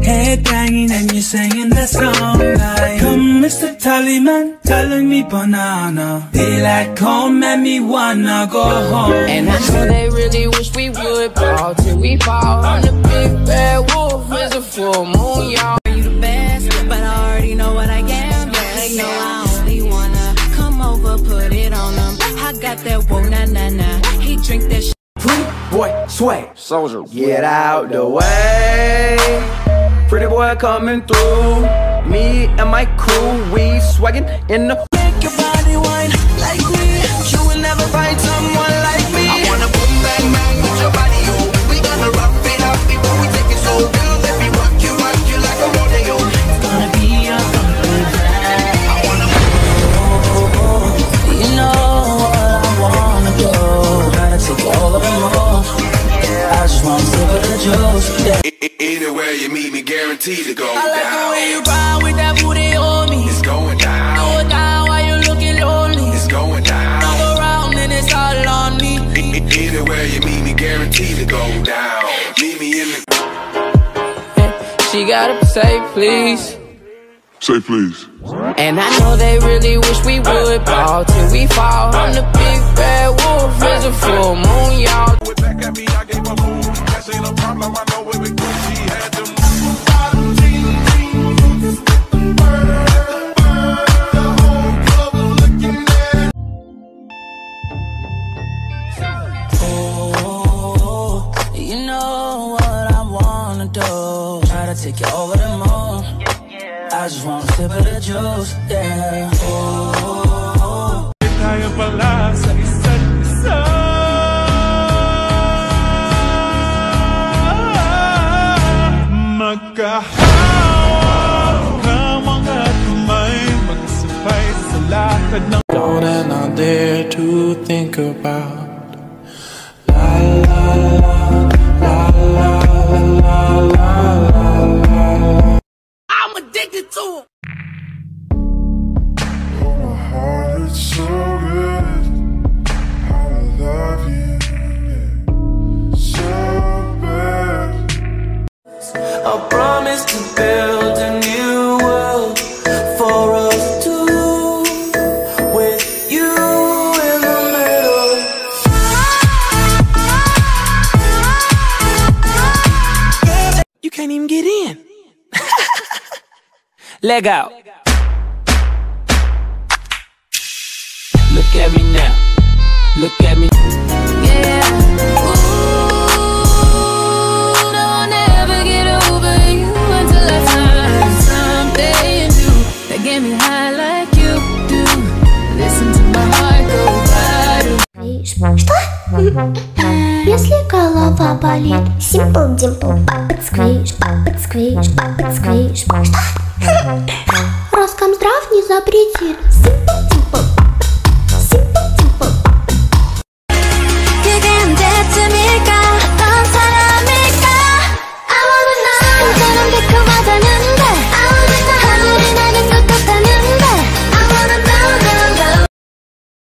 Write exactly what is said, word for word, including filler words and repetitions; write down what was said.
Head banging and you're singing that song like, come Mister Tallyman, telling me banana. Daylight come and me wanna go home. And I know they really wish we would ball till we fall. I'm the big bad wolf, it's a full moon, y'all. You the best, but I already know what I am. They know I only wanna come over, put it on them. I got that whoa na na na. He drink that shit. Pretty boy, swag, soldier, get out the way. Pretty boy coming through. Me and my crew, we swaggin' in the. Make your body wine like me. You will never find someone like me. I wanna boom bang bang with your body, oh. We gonna rock it up before we take it so real. Let me rock you, rock you like a rodeo. It's gonna be a bumpy ride. I wanna. Oh, oh, you know what I wanna do. Gotta take all of them off. I just wanna sip of the juice. Yeah. Anywhere you meet me, guaranteed to go down. I like the way you ride with that booty on me. It's going down. Go down while you looking lonely. It's going down. Go around and it's all on me. Anywhere you meet me, guaranteed to go down. Meet me in the. She gotta say please. Say please. And I know they really wish we would ball till we fall. I'm the big bad wolf, it's a full moon, y'all. Back at me, I gave a move. That ain't no problem, I know where we go. She had to move. Oh, you know what I wanna do. Try to take you over the moon. I just wanna sip of the juice, yeah. Oh, tayo pala sa isa't isa. Magkahawa ka mga kamay, magsabay sa lakad ng dawn. And I dare to think about la la la la la la la la. I'm addicted to it. Oh, my heart, it's so good. I love you, yeah. So bad. I promise to build a new world for us two, with you in the middle. You can't even get in. Leg out. Look at me now. Look at me. Yeah. Ooh, no, I'll never get over you until I find something new that get me high like you do. Listen to my heart go bad. Что? Если голова болит, Simple Dimple, Puppet Squish, Puppet Squish, Puppet Squish. Что? Роскомздрав не запретит. Simple